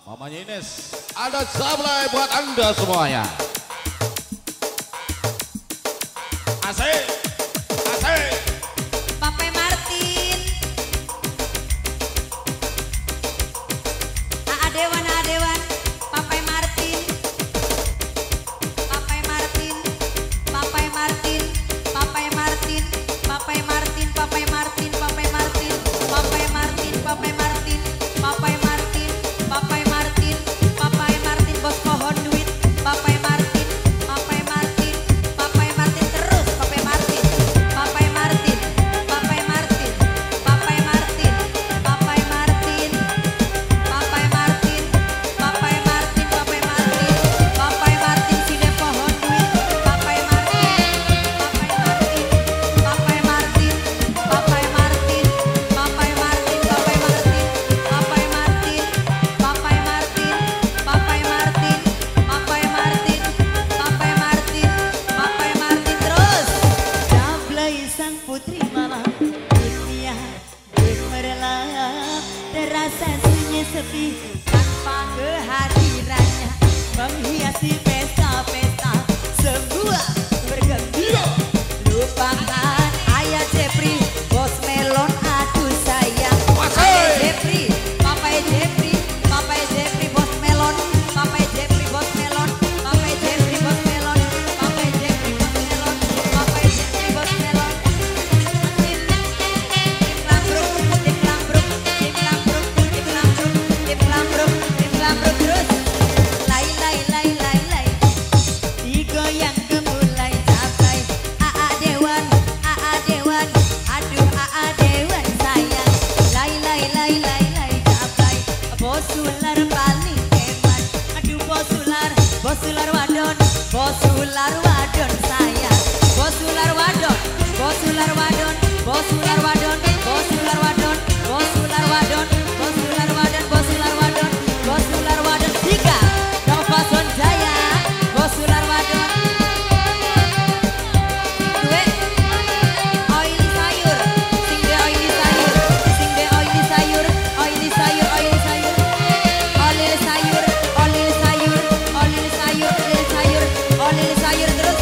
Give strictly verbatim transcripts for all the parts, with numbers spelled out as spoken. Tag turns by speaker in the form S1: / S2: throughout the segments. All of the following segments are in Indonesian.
S1: Mamanya Ines, ada sablay buat Anda semuanya. Asik, asik.
S2: Papai Martin, Aa Dewan, Aa Dewan, Papai Martin, Papai Martin, Papai Martin, Papai Martin, Papai Martin, Papai Martin, Papai Martin, Papai Martin, Papai Martin, Papai Martin, Papai Martin, Papai Martin, bos pohon duit, Papai Martin, Papai Martin, Papai Martin terus, Papai Martin, Papai Martin, Papai Martin, Papai Martin, Papai Martin, Papai Martin, Papai Martin, Papai Martin, Papai Martin sini pohon duit, Papai Martin, Papai Martin, Papai Martin, Papai Martin, Papai Martin, Papai Martin, Papai Martin, Papai Martin, Papai Martin, Papai Martin, Papai Martin terus. Jablay sang putri malam dunia gemerlap, terasa sunyi sepi tanpa kehadirannya menghiasi pesta-pesta sebuah bergembira. Lupakan ayah Jepri, bos melon, aduh sayang. Ayah Jepri, Papai Jepri, Papai Jepri, bos melon, Papai Jepri, bos melon, Papai Jepri, bos melon, Papai Jepri, bos melon, Papai Jepri, bos melon. Tim lambruk, tim lambruk, tim lambruk, tim lambruk, tim lambruk, tim lambruk terus. Lai lai lai lai lai. Digoyang gemulai capai. Aa Dewan, Aa Dewan, aduh Aa Dewan sayang. Lai lai lai lai lai capai. Bos ular paling hebat. Aduh bos ular, bos ular wadon, bos ular wadon sayang. Bos ular wadon, bos ular wadon, bos ular wadon, bos ular wadon, bos ular wadon, bos ular wadon, bos ular wadon, bos ular wadon tiga. Nova Sonjaya, bos ular wadon. Dua, oily sayur, sing de oily sayur, sing de oily sayur, oily sayur, oily sayur, oily sayur, oily sayur, oily sayur, oily sayur, oily sayur terus.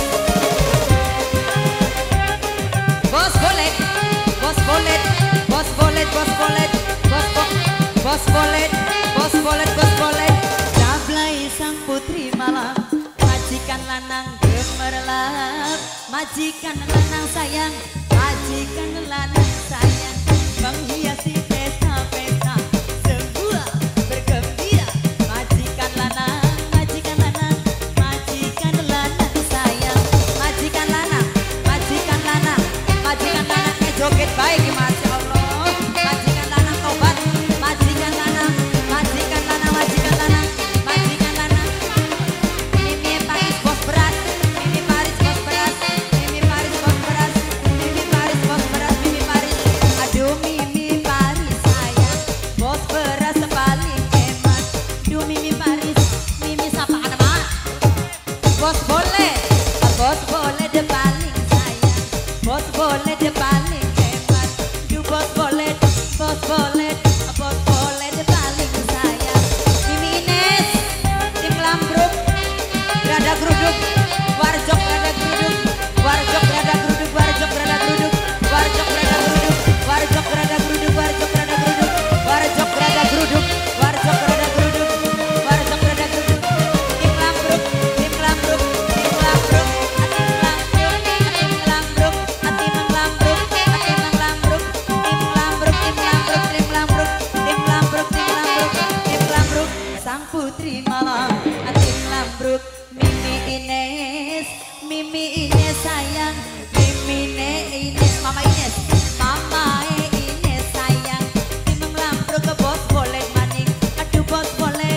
S2: Bos bolet, bos bolet, bos bolet, bos bolet, bos bo, bos bolet, bos bolet, bos bolet. Jablay sang putri malam, majikan lanang gemerlap, majikan lanang sayang, majikan lanang sayang, menghiasi pesta-pesta sebuah bergembira. Majikan lanang, majikan lanang, majikan lanang sayang, majikan lanang, majikan lanang, majikan lanang eh joget baik ya Masya Allah. Majikan lanang tobat, majikan lanang, majikan lanang, majikan lanang, majikan lanang. Mimi Paris bos beras, Mimi Paris bos beras, Mimi Paris bos beras, Mimi Paris bos beras, Mimi Paris. Aduh Mimi Paris sayang, bos beras paling hebat. Aduh Mimi Paris, Mimi sapa nama? Bos boleh, bos boleh de paling sayang, bos boleh de paling hebat. Aduh bos boleh, bos boleh, bos boleh de paling sayang. Mimi Ines, tim lambruk, rada geruduk, warjok rada geruduk, warjok rada geruduk, warjok rada geruduk, warjok rada geruduk, warjok rada geruduk, warjok rada geruduk, warjok rada geruduk, warjok rada geruduk, warjok rada geruduk. Tim lambruk, tim lambruk, tim lambruk, tim lambruk, tim lambruk, tim lambruk, tim lambruk, tim lambruk, tim lambruk, tim lambruk, tim lambruk, tim lambruk, sang putri malam, tim lambruk. Mimi Ines, Mimi Ines sayang, Mimi Ines, Mama Ines, Mama Ines sayang. Tim lambruk ke bos bolet maning, aduh bos bolet,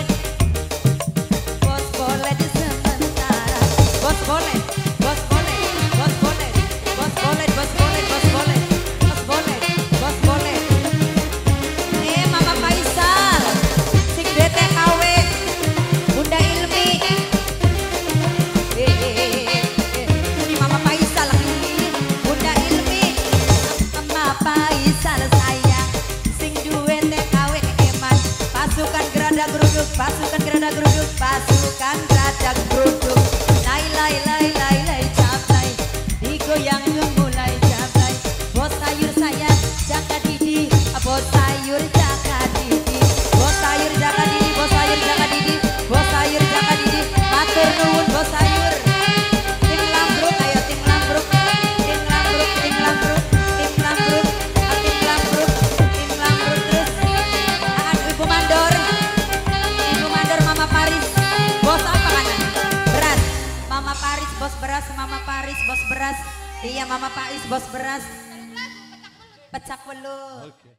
S2: bos bolet sementara, bos bolet, bos bolet, bos bolet, bos bolet, bos bolet, bos bolet, bos bolet, bos bolet. Eh Mama Faisal, sing D T K W, Bunda Ilmi. Eh, eh, eh, eh, ini Mama Faisal lagi, Bunda Ilmi. pasukan geradak geruduk, pasukan geradak geruduk. Lai lai lai lai lai caplay, digoyang mulai caplay. Bos sayur saya jaga didi, bos sayur jaga didi, bos sayur jaga didi, bos sayur jaga didi, bos sayur jaga didi. Matur nuwun bos sayur. Tim lambruk, ayo tim lambruk, tim lambruk, tim lambruk, tim lambruk, tim lambruk, tim lambruk terus. Akan Ibu Mandor, Ibu Mandor, Mama Paris, bos apa kanan? Beras, Mama Paris, bos beras, Mama Paris, bos beras. Iya Mama Paris, bos beras. Pecak welut.